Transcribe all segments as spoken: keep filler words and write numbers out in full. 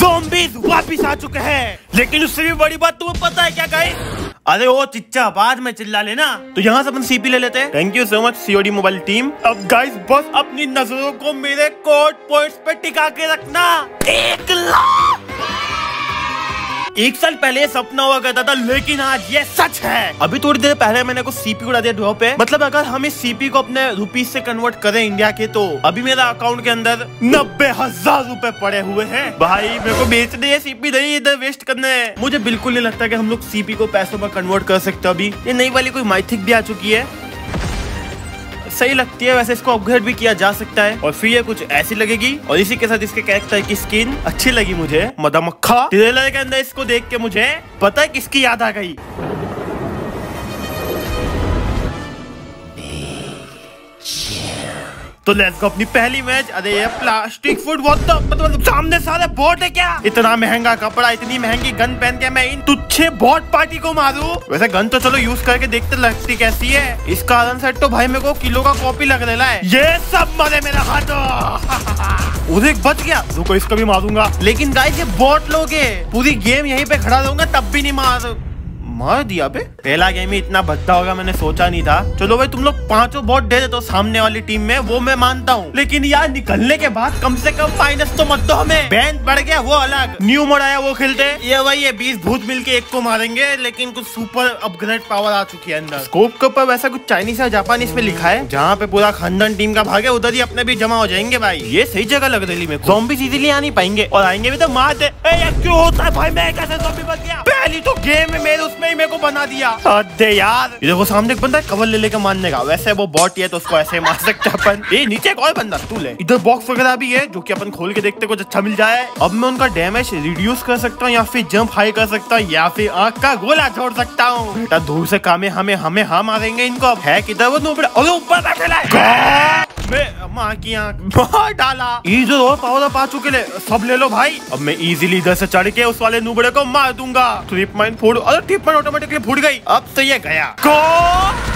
Zombies वापिस आ चुके हैं। लेकिन उससे भी बड़ी बात तुम्हें पता है क्या गाइस? अरे वो चिच्चा बाद में चिल्ला लेना। तो यहाँ से अपन सीपी ले लेते हैं। Thank you so much COD mobile team. अब गाइस बस अपनी नजरों को मेरे कोड पॉइंट्स पे टिका के रखना। एक लाख एक साल पहले सपना हुआ करता था, लेकिन आज ये सच है। अभी थोड़ी देर पहले मैंने कुछ सीपी उड़ा दिया ड्रॉप पे। मतलब अगर हम इस सीपी को अपने रुपीज से कन्वर्ट करें इंडिया के, तो अभी मेरा अकाउंट के अंदर नब्बे हजार रूपए पड़े हुए हैं। भाई मेरे को बेचने ये सीपी नहीं, इधर वेस्ट करना है। मुझे बिल्कुल नहीं लगता कि हम लोग सीपी को पैसों में कन्वर्ट कर सकते। अभी ये नई वाली कोई माइथिक भी आ चुकी है, सही लगती है। वैसे इसको अपग्रेड भी किया जा सकता है और फिर ये कुछ ऐसी लगेगी। और इसी के साथ इसके कैरेक्टर की स्किन अच्छी लगी मुझे, मधुमक्खा। ट्रेलर के अंदर इसको देख के मुझे पता है किसकी याद आ गई। तो लेट्स गो अपनी पहली मैच। अरे ये प्लास्टिक फूड बहुत तो, मतलब सामने सारे बॉट है क्या? इतना महंगा कपड़ा, इतनी महंगी गन पहन के मैं इन तुच्छे बॉट पार्टी को मारूं? वैसे गन तो चलो यूज करके देखते लगती कैसी है। इस कारण से तो भाई मेरे को किलो का कॉपी लग रहा है। ये सब मरे मेरा हाथों। उधर बच गया, रुको इसको भी मारूंगा। लेकिन गाइस ये बॉट लोग हैं, पूरी गेम यहीं पे खड़ा रहूंगा तब भी नहीं मार मार दिया बे। पहला गेम ही इतना भद्दा होगा मैंने सोचा नहीं था। चलो भाई तुम लोग पांचों बॉट दे दे तो सामने वाली टीम में, वो मैं मानता हूँ। लेकिन यार निकलने के बाद कम से कम माइनस तो मत दो हमें। बैंड बढ़ गया वो अलग, न्यू मोड आया वो खेलते। ये भाई ये बीस भूत मिलके एक को मारेंगे, लेकिन कुछ सुपर अपग्रेड पावर आ चुकी है अंदर। स्कोप के ऊपर वैसा कुछ चाइनीज या जापानीज में लिखा है, जहाँ पे पूरा खानदान टीम का भाग है, उधर ही अपने भी जमा हो जाएंगे। भाई ये सही जगह लग रही है। ज़ॉम्बीज़ इजीली आ नहीं पाएंगे और आएंगे भी तो मार दे। क्यों होता है भाई, मैं कैसे ज़ॉम्बी बन गया? पहली तो गेम में मेरे उसमें ही मेरे को बना दिया। अरे यार ये देखो सामने एक बंदा है कवर ले लेके मारने का। वैसे वो बॉट है तो उसको ऐसे मार सकते हैं अपन। ये नीचे एक और बंदा, तू ले। इधर बॉक्स वगैरह भी है जो कि अपन खोल के देखते कुछ अच्छा मिल जाए। अब मैं उनका डैमेज रिड्यूस कर सकता हूँ, या फिर जंप हाई कर सकता हूँ, या फिर आंख का गोला छोड़ सकता हूँ। दूर से कामे हमें हमें हाँ मारेंगे इनको। अब है किधर वो नुबड़ा? अरे ऊपर बैठे है माँ की आंख मार डाला। इधर और पावर अप आ चुके ले, सब ले लो भाई। अब मैं इजीली इधर से चढ़ के उस वाले नुबड़े को मार दूंगा। ट्रिप माइन फूड, अरे ट्रिप माइन ऑटोमेटिकली फूट गई। अब तो ये गया को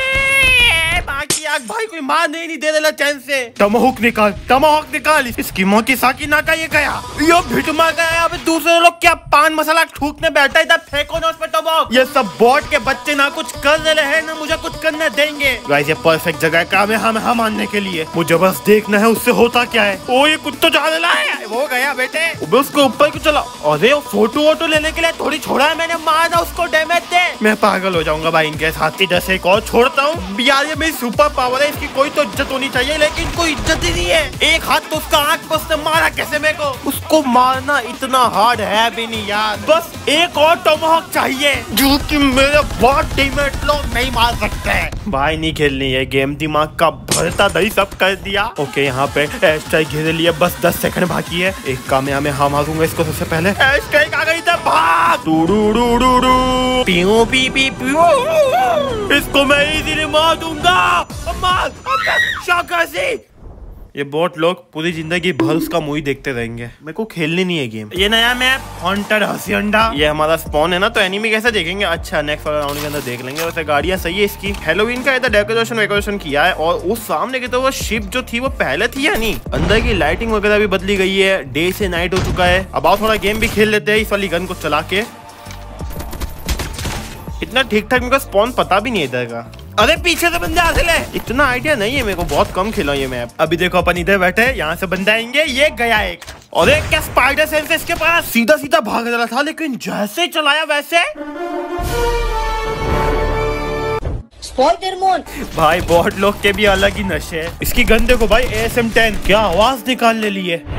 बाकी आग भाई कोई मार नहीं, नहीं दे देला चैन से। टमाहुक निकाल, टमाहुक निकाल। इसकी मौत की साकी ना का ये गया, यो भिटमा गया। अब दूसरे लोग क्या पान मसाला ठूकने बैठा इधर, फेंको ना उस पे टमाहुक। ये सब बॉट के बच्चे ना कुछ कर रहे हैं ना मुझे कुछ करने देंगे। गाइस ये परफेक्ट जगह है काम है हम हम आने के लिए। मुझे बस देखना है उससे होता क्या है। ओ ये कुत्ता जा रहा है, वो गया बेटे। उसको ऊपर क्यों चला? अरे फोटो वोटो लेने के लिए थोड़ी छोड़ा है मैंने, मारना उसको डैमेज दे। मैं पागल हो जाऊंगा भाई इनके साथ ही। जैसे एक और छोड़ता हूँ यार, ये मेरी सुपर पावर है, इसकी कोई तो इज्जत होनी चाहिए, लेकिन कोई इज्जत ही नहीं है। एक हाथ तो उसका आंख पर उसने मारा कैसे मेरे को? उसको मारना इतना हार्ड है भी नहीं यार, बस एक और टमाहक चाहिए जो कि मेरे बहुत टीममेट लोग नहीं मार सकते। भाई नहीं खेलनी है गेम, दिमाग का भरता दही सब कर दिया। ओके यहाँ पे एस्ट्राइक घेरे लिए, बस दस सेकंड बाकी है। एक काम में हाँ मारूंगा इसको सबसे पहले। एस्ट्राइक आ गई था, भाग। इसको मैं इजीली मार दूंगा। ये बॉट लोग पूरी जिंदगी भर उसका मूवी देखते रहेंगे। मेरे को खेलनी नहीं है गेम। ये नया मैप हॉन्टेड हसींडा, ये हमारा स्पॉन है ना, तो एनिमी कैसे देखेंगे? अच्छा नेक्स्ट वाला राउंड के अंदर देख लेंगे। वैसे गाड़ियां सही है इसकी। हेलोवीन का इधर डेकोरेशन वेकोरेशन किया है। और उस सामने की तो वो शिप जो थी वो पहले थी या नहीं? अंदर की लाइटिंग वगैरह भी बदली गई है, डे से नाइट हो चुका है। अब आओ थोड़ा गेम भी खेल लेते हैं इस वाली गन को चला के। इतना ठीक ठाक मेरे को स्पॉन पता भी नहीं इधर का। अरे पीछे से बंदे हासिल है, इतना आइडिया नहीं है मेरे को, बहुत कम खेला ये मैप। अभी देखो अपन इधर बैठे, यहाँ से बंदे आएंगे। ये गया एक, और एक क्या स्पाइडर सेंस है इसके पास, सीधा सीधा भाग रहा था, लेकिन जैसे चलाया वैसे स्पाइडरमैन। भाई बॉट लोग के भी अलग ही नशे है। इसकी गन देखो भाई, ए एस एम टेन, क्या आवाज निकाल ले ली है।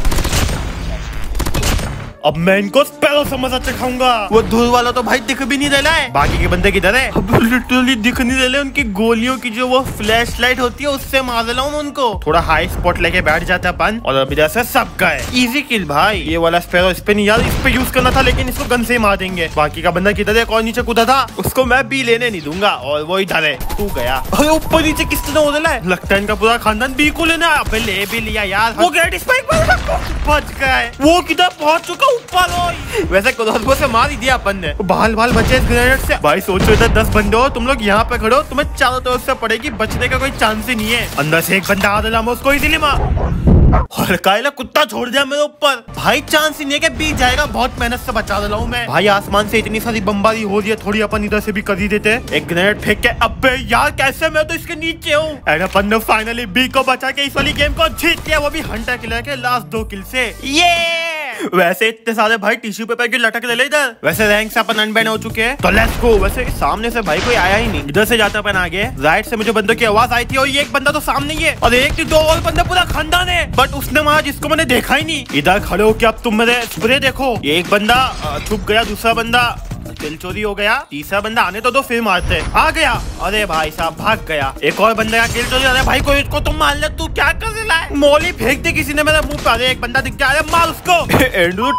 अब मैं इनको स्पैरो समझ चखाऊंगा। वो धूल वाला तो भाई दिख भी नहीं रहा है। बाकी के बंदे किधर है? अब लिटरली दिख नहीं रहे। उनकी गोलियों की जो वो फ्लैश लाइट होती है उससे मार रहा हूँ उनको। थोड़ा हाई स्पॉट लेके बैठ जाता है अपन, और अभी जैसे सब गए। इजी किल भाई। ये वाला स्पैरो इस पे नहीं यार, इस पे यूज करना था, लेकिन इसको गन से ही मार देंगे। बाकी का बंदा किधर है? कौन नीचे कूदा था, उसको मैं भी लेने नहीं दूंगा। और वो इधर है, तू गया। अरे ऊपर नीचे किस तरह हो रहा है? लगता है इनका पूरा खानदान बी को लेना। अब ले भी लिया यार। वो गेट स्पाइक बच गए। वो किधर पहुंच चुका ऊपर? वैसे क्रोसबो से मार ही दिया अपन ने। बाल बाल बचे इस ग्रेनेड से। भाई सोचो इधर दस बंदे हो, तुम लोग यहाँ पे खड़े हो, तुम्हें चारों तरफ से पड़ेगी, बचने का कोई चांस ही नहीं है। अंदर से एक बंदा आ रहा है, उसको इजीली मार। और कायला कुत्ता छोड़ दिया मेरे ऊपर। भाई चांस ही नहीं है कि बीत जाएगा, बहुत मेहनत से बचा रहा हूँ मैं। भाई आसमान से इतनी सारी बमबारी हो रही है, थोड़ी अपन इधर से भी कर ही देते। एक ग्रेनेड फेंक के, अबे यार कैसे, मैं तो इसके नीचे हूँ। एंड अपन ने फाइनली बी को बचा के इस वाली गेम को जीत लिया, वो भी हंटर किलर के लास्ट दो किल से। ये वैसे इतने सारे भाई टिश्यू पेपर के लटक ले इधर। वैसे रैंक से अपन अनबैन हो चुके हैं, तो लेट्स गो। वैसे सामने से भाई कोई आया ही नहीं, इधर से जाते अपन आगे। राइट से मुझे बंदों की आवाज आई थी और ये एक बंदा तो सामने ही है, और एक की दो और बंदे पूरा खानदान है, बट उसने मारा जिसको मैंने देखा ही नहीं। इधर खड़े हो के अब तुम मेरे स्प्रे देखो। ये एक बंदा छुप गया, दूसरा बंदा दिल चोरी हो गया, तीसरा बंदा आने तो दो फिर मारते। आ गया, अरे भाई साहब भाग गया। एक और बंदे का किल चोरी। अरे भाई कोई इसको तुम मार ले, तू क्या कर रहा है? मोली फेंक दी किसी ने मेरे मुंह पे। अरे एक बंदा दिख गया, अरे मार उसको। एंड्रू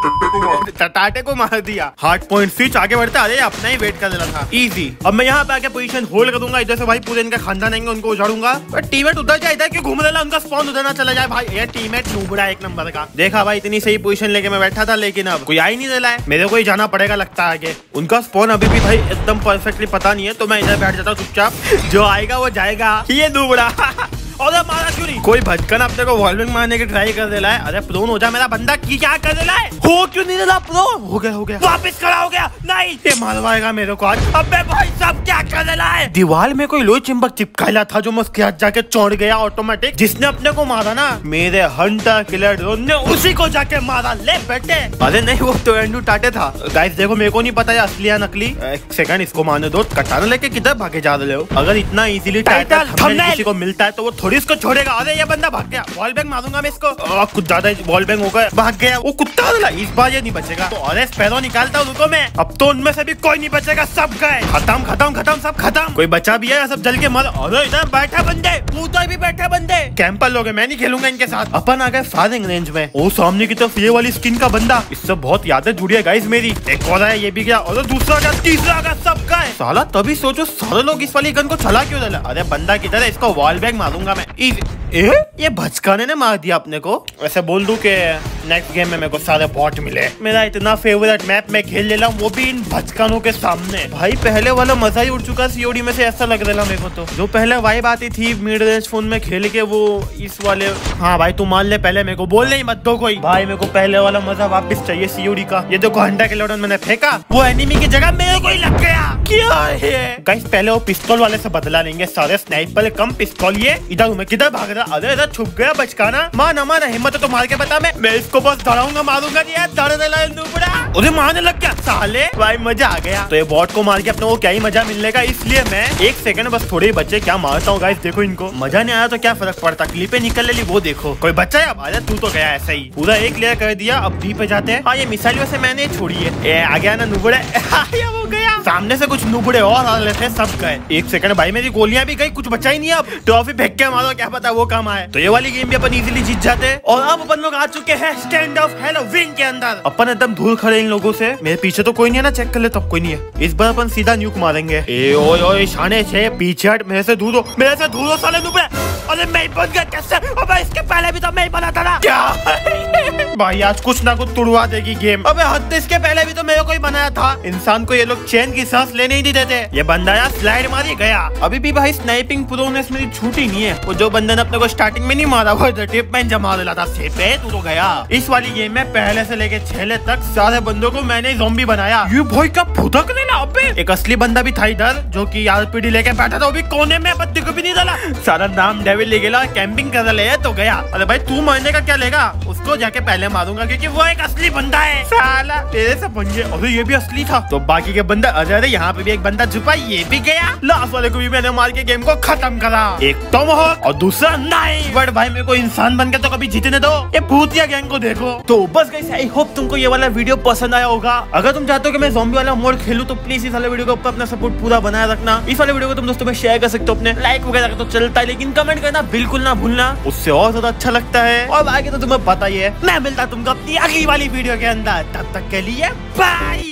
टटाटे को मार दिया। हार्ड पॉइंट स्विच आगे बढ़ते। अरे अपना ही वेट कर देना था, इजी। अब मैं यहाँ पे आके पोजीशन होल्ड करूंगा, इधर से भाई पूरे इनका खानदान आएंगे, उनको उजाड़ूंगा। टीममेट उधर जाए, इधर क्यों घूम रहा है? उनका स्पॉन उधर ना चला जाए भाई। ये टीममेट नूबड़ा एक नंबर का। देखा भाई इतनी सही पोजीशन लेके मैं बैठा था, लेकिन अब कोई आ ही नहीं रहा है। मेरे को ही जाना पड़ेगा लगता है आगे। उनका स्पॉन अभी भी भाई एकदम परफेक्टली पता नहीं है, तो मैं इधर बैठ जाता हूँ चुपचाप। जो आएगा वो जाएगा। ये दूबड़ा और मारा क्यों नहीं? कोई भटकन अपने को वॉल्विंग मारने की ट्राई कर दे रहा है। अरे प्रोन हो जा मेरा बंदा, की क्या कर दे रहा है? हो क्यों नहीं रहा? प्रोन हो गया, हो गया, वापस खड़ा हो गया। नहीं, ये मारवाएगा मेरे को आज। अबे भाई सब क्या कर दे रहा है? दीवार में कोई लोही चिंबक चिपकाया था, जो मैं उसके हाथ जाके चौड़ गया ऑटोमेटिक। जिसने अपने को मारा ना, मेरे हंटर किलर ड्रोन ने उसी को जाके मारा। ले बेटे। अरे नहीं, वो तो एंड्रू टाटे था। गाइस देखो, मेरे को नहीं पता है असली या नकली। एक सेकंड, इसको मारने दो। कटाना लेके किधर भागे जा रहे हो? अगर इतना इजीली टाइटल किसी को मिलता है तो वो थोड़ी इसको छोड़ेगा। अरे ये बंदा भाग गया, वॉल बैग मारूंगा मैं इसको। कुछ ज्यादा वॉल बैग हो गया, भाग गया वो कुत्ता। इस बार ये नहीं बचेगा। तो अरे स्पैरो निकालता हूँ, रुको मैं। अब तो उनमें से भी कोई नहीं बचेगा, सब गए। खत्म खत्म खत्म, सब खत्म। कोई बचा भी है, सब जल के मर। अरे इधर बैठा बंदे, उधर भी बैठे बंदे। कैंपर लोग हैं, मैं नहीं खेलूंगा इनके साथ। अपन आ गए फायरिंग रेंज में। वो सामने की तरफ ये वाली स्किन का बंदा, इससे बहुत यादें जुड़ी है गाइस मेरी। एक और आया, ये भी गया। और दूसरा गया, तीसरा गया, सब गए। साला तभी सोचो सारे लोग इस वाली गन को चला क्यों डाला? अरे बंदा किधर है? इसको वॉल बैग मारूंगा मैं। ए? ये भचकाने ने मार दिया अपने को। वैसे बोल दूं कि नेक्स्ट गेम में मेरे को सारे बॉट मिले। मेरा इतना फेवरेट मैप मैं खेल ले रहा हूँ, वो भी इन भचकानों के सामने। भाई पहले वाला मजा ही उड़ चुका सीओडी में से, ऐसा लग रहा मेरे को। तो जो पहले वाइब आती थी मिड रेंज फोन में खेल के, वो इस वाले। हाँ भाई तू मान ले, पहले मेरे को बोल नहीं मत दो कोई। भाई मेरे को पहले वाला मजा वापस चाहिए सीओडी का। ये देखो हंटर के लोडन मैंने फेंका, वो एनिमी की जगह मेरे को ही लग गया। क्या है गाइस? पहले वो पिस्तौल वाले से बदला लेंगे सारे। स्नाइपर कम पिस्तौल। ये इधर मैं किधर भाग रहा? अरे इधर छुप गया बचकाना। माना माना हिम्मत तो मार के बता। मैं मैं इसको बस डराऊंगा, मारूंगा नहीं यार। डर उसे मारने लग गया साले। भाई मजा आ गया। तो ये बॉट को मार के अपने को क्या ही मजा मिलेगा, इसलिए मैं एक सेकंड बस थोड़े ही बच्चे क्या मारता हूँ गाइस। देखो इनको मजा नहीं आया तो क्या फर्क पड़ता, क्लिपे निकल ले ली वो देखो। कोई बच्चा है? अब आजा, तू तो गया ऐसा ही। पूरा एक लेयर कर दिया, अब बी पे जाते हैं। हाँ ये मिसाइल वैसे मैंने छोड़ी है। ए, आ गया ना नुबड़े। वो गया सामने से, कुछ नुबड़े और आ रहे थे, सब गए। एक सेकंड भाई मेरी गोलियां भी गई, कुछ बचा ही नहीं। अब ट्रॉफी फेंक के मारो, क्या पता वो काम आए। तो ये वाली गेम भी अपन इजीली जीत जाते हैं। और अब अपन लोग आ चुके हैं स्टैंड ऑफ हैलोवीन के अंदर। अपन एकदम दूर खड़े इन लोगों से। मेरे पीछे तो कोई नहीं है ना, चेक कर ले। तब कोई नहीं है। इस बार अपन सीधा न्यूक मारेंगे। ए ओए ओए शाने छे, पीछे हट, मेरे से दूर हो, मेरे से दूर हो साले नुबड़े। अरे मैं बन गया कैसे? अबे इसके पहले भी तो मैं ही बना था ना। क्या भाई आज कुछ ना कुछ तुड़वा देगी गेम। अबे हद, इसके पहले भी तो मेरे को ही बनाया था। इंसान को ये लोग चैन की सांस लेने ही नहीं देते। ये बंदा यार स्लाइड मारी गया। अभी भी भाई स्नाइपिंग प्रोनेस मेरी छूटी नहीं है। वो जो बंदे ने अपने को स्टार्टिंग में नहीं मारा, वो टिप में जमा दिला था सेपे, तू तो गया। इस वाली गेम में पहले से लेके छेले तक सारे बंदों को मैंने ज़ॉम्बी बनाया। ये भाई क्या फुदक लेना। अबे एक असली बंदा भी था इधर, जो की आरपीडी लेके बैठा था, वो भी कोने में, बत्ती को भी नहीं डाला। सारा नाम डेविल ले गया, कैंपिंग कर ले तो गया। अरे भाई तू मारने का क्या लेगा? उसको जाके पहले मारूंगा क्योंकि वो एक असली बंदा है। साला तेरे से पंगे। अरे ये भी असली था। तो बाकी के बंदा अरे यहाँ पे भी एक बंदा छुपा, ये भी गया। लास्ट वाले को भी मैंने मार के गेम को खत्म करा। एक टॉम हॉक और दूसरा नहीं। बट भाई मेरे को इंसान बन के तो कभी जीतने दो। ये भूतिया गैंग को देखो। तो बस गाइस आई होप तुमको ये वाला वीडियो पसंद आया होगा। अगर तुम चाहते हो कि मैं ज़ॉम्बी वाला मोड खेलूं तो प्लीज इस वाले वीडियो को अपना सपोर्ट पूरा बनाए रखना। इस वाले वीडियो को तुम दोस्तों में शेयर कर सकते हो अपने, लाइक वगैरह तो चलता है, लेकिन कमेंट करना बिल्कुल ना भूलना, उससे और ज्यादा अच्छा लगता है। और आगे तो तुम्हें पता ही है, मैं मिलता तुमको अपनी अगली वाली वीडियो के अंदर। तब तक के लिए बाय।